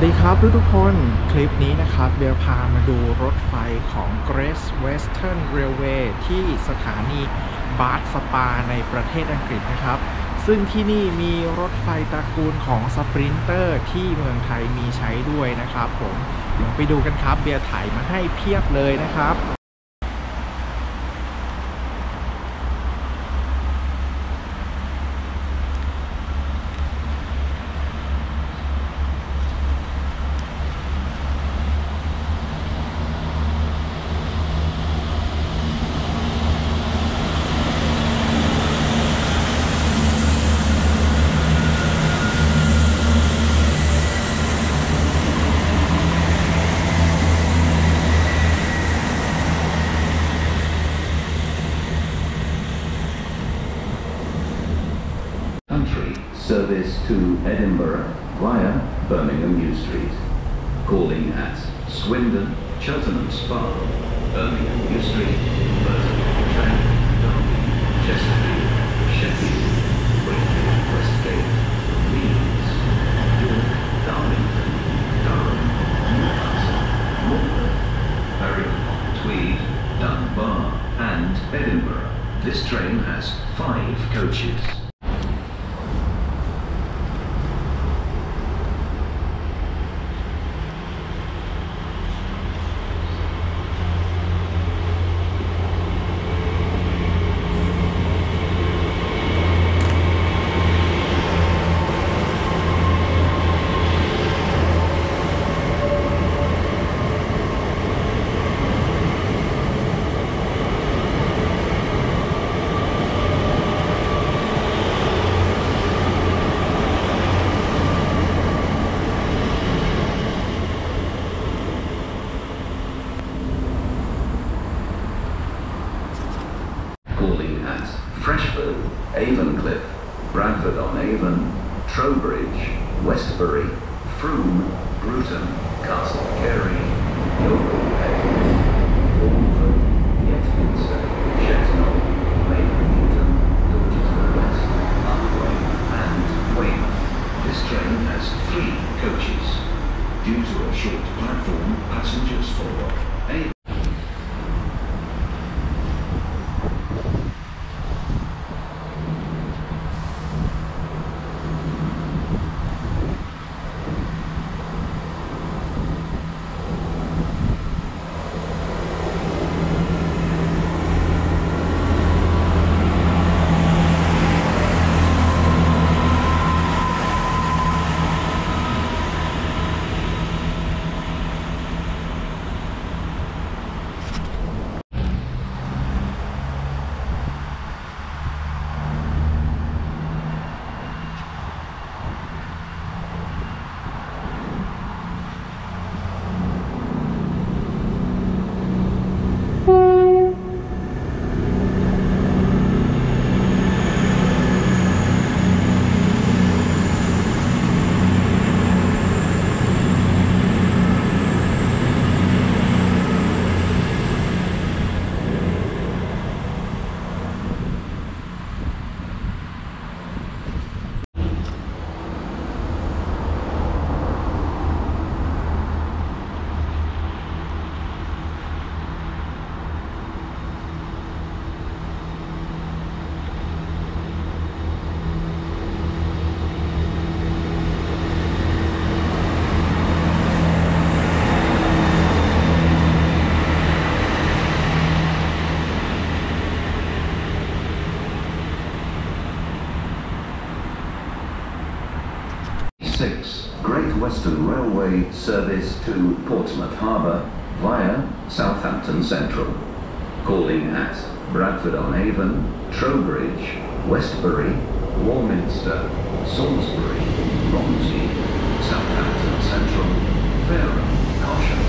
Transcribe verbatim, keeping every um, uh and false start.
ดีครับทุกทุกคนคลิปนี้นะครับเบียร์พามาดูรถไฟของ Great Western Railway ที่สถานีบาร์ธสปาในประเทศอังกฤษนะครับซึ่งที่นี่มีรถไฟตระกูลของสปรินเตอร์ที่เมืองไทยมีใช้ด้วยนะครับผมเดี๋ยวไปดูกันครับเบียร์ถ่ายมาให้เพียบเลยนะครับ Country service to Edinburgh via Birmingham New Street. Calling at Swindon, Cheltenham Spa, Birmingham New Street, Burton, Trent, Derby, Chesterfield, Sheffield, Wakefield, Westgate, Leeds, York, Darlington, Durham, Newcastle, Malvern, Berwick-upon-Tweed, Dunbar, and Edinburgh. This train has five coaches. Calling at Freshford, Avencliff, Bradford-on-Avon, Trowbridge, Westbury, Frome, Bruton, Castle Carey, Yeovil, Petworth, Thornford, Yetminster, Chetnall, Maidstone, Dorchester West, Upway, and Weymouth. This train has three coaches. Due to a short platform, passengers for A. six. Great Western Railway service to Portsmouth Harbour via Southampton Central. Calling at Bradford-on-Avon, Trowbridge, Westbury, Warminster, Salisbury, Romsey, Southampton Central, Fareham, Cosham,